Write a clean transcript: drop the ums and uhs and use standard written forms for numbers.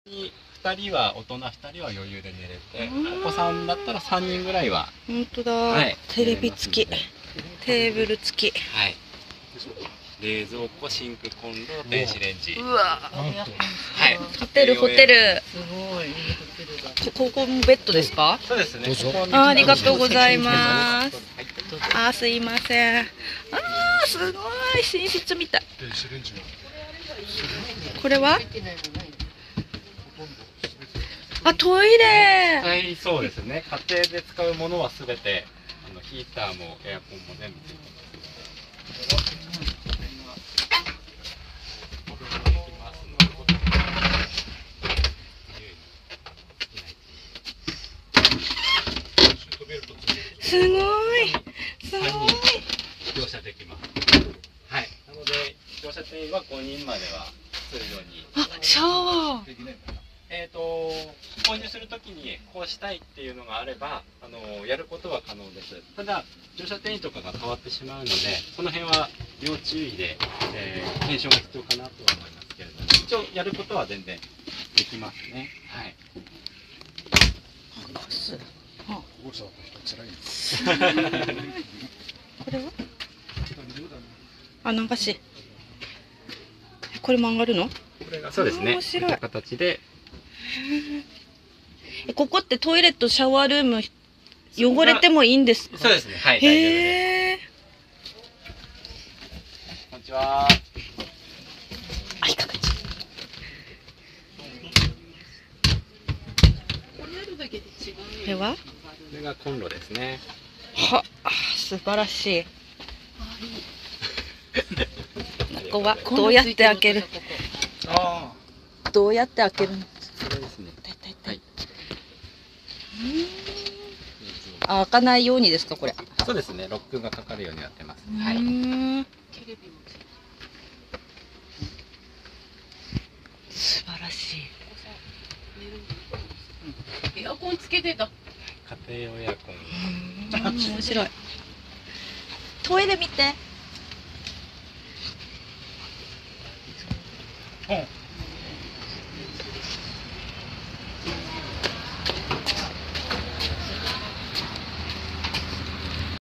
2人は大人2人は余裕で寝れて、お子さんだったら3人ぐらいは。 本当だ、 はい、 テレビ付き、テーブル付き。 はい。冷蔵庫、シンク、コンロ、電子レンジ。 うわ、 はい。 ホテルホテル。 すごいいいホテルだ。 ここもベッドですか？ そうですね。 ありがとうございます。あ、すいません。あー、すごい寝室みたい。これは？あ、トイレ。 はい、そうですね。家庭で使うものはすべてヒーターもエアコンも全部ついてます。 すごい。すごい。 乗車できます。はい。なので乗車定員は5人までは通常に。 あ、シャワー。 購入するときにこうしたいっていうのがあればやることは可能です。ただ乗車定員とかが変わってしまうので、その辺は要注意で、検証が必要かなとは思いますけれども、一応やることは全然できますね。はい。 ガス。あ、これは？あ、流し。これも上がるの？ これがそうですね。 面白い。 こういった形で。 ここってトイレとシャワールーム汚れてもいいんですか？ そうですね。はい。大丈夫です。こんにちは。 あ、引っかかっちゃう。これは？これがコンロですね。 は、素晴らしい。ここはどうやって開ける？どうやって開けるの？ これですね。はい。 あ、開かないようにですか、これ？ そうですね。ロックがかかるようになってます。はい。 素晴らしい。 エアコンつけてた。 家庭用エアコン。 面白い。トイレ見て。 うん。